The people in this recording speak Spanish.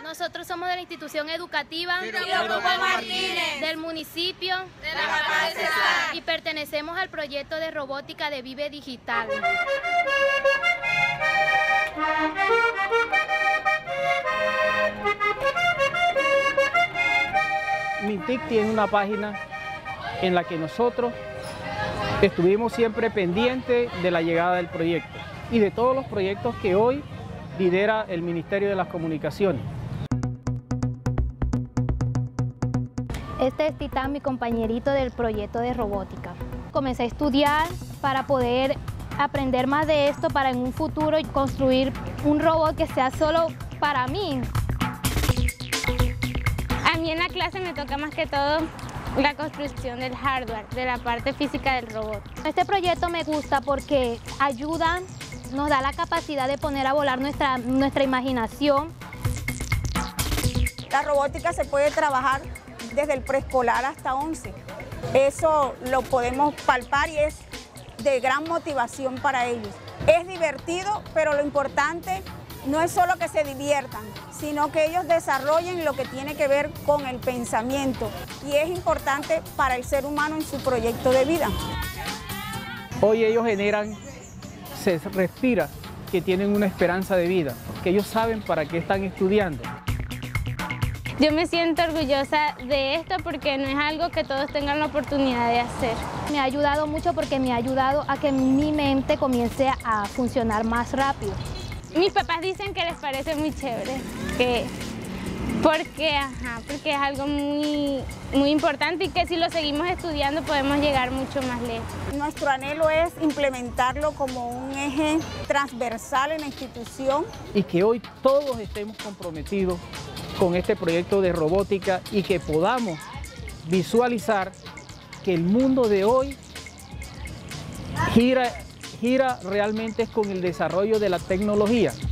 Nosotros somos de la institución educativa del municipio de La Capaz de Cesar y pertenecemos al proyecto de robótica de Vive Digital. MINTIC tiene una página en la que nosotros estuvimos siempre pendientes de la llegada del proyecto y de todos los proyectos que hoy lidera el Ministerio de las Comunicaciones. Este es Titán, mi compañerito del proyecto de robótica. Comencé a estudiar para poder aprender más de esto para en un futuro construir un robot que sea solo para mí. A mí en la clase me toca más que todo la construcción del hardware, de la parte física del robot. Este proyecto me gusta porque ayuda, nos da la capacidad de poner a volar nuestra imaginación. La robótica se puede trabajar desde el preescolar hasta 11. Eso lo podemos palpar y es de gran motivación para ellos. Es divertido, pero lo importante no es solo que se diviertan, sino que ellos desarrollen lo que tiene que ver con el pensamiento y es importante para el ser humano en su proyecto de vida. Hoy ellos generan, se respira que tienen una esperanza de vida, que ellos saben para qué están estudiando. Yo me siento orgullosa de esto porque no es algo que todos tengan la oportunidad de hacer. Me ha ayudado mucho porque me ha ayudado a que mi mente comience a funcionar más rápido. Mis papás dicen que les parece muy chévere, porque es algo muy importante y que si lo seguimos estudiando podemos llegar mucho más lejos. Nuestro anhelo es implementarlo como un eje transversal en la institución. Y que hoy todos estemos comprometidos con este proyecto de robótica y que podamos visualizar que el mundo de hoy gira realmente con el desarrollo de la tecnología.